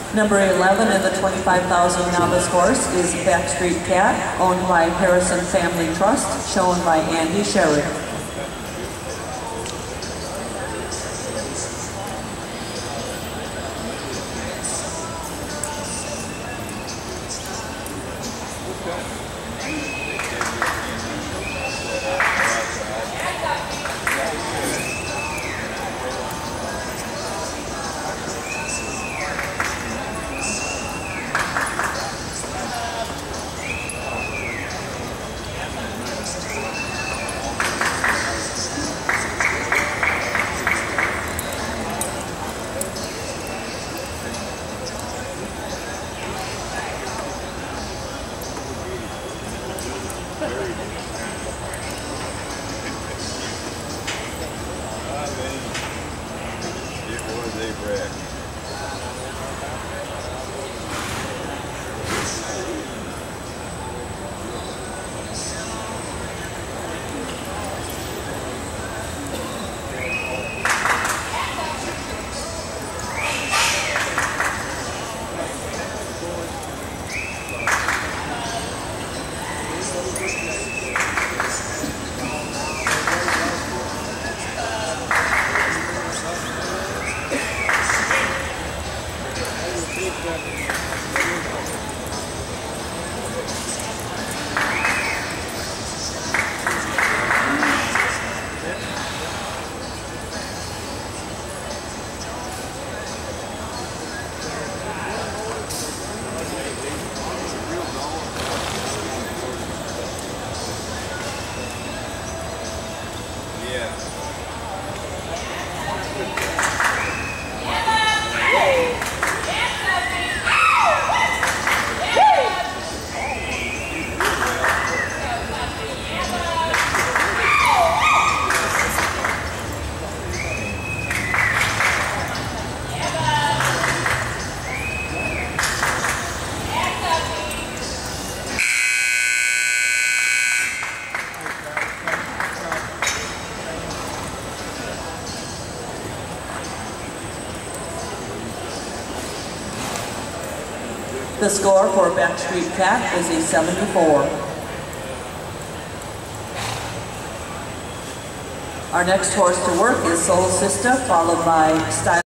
Number 11 in the 25,000 novice horse is Backstreet Cat, owned by Harrison Family Trust, shown by Andy Sherry. The score for Backstreet Cat is a 74. Our next horse to work is Soul Sister, followed by Style.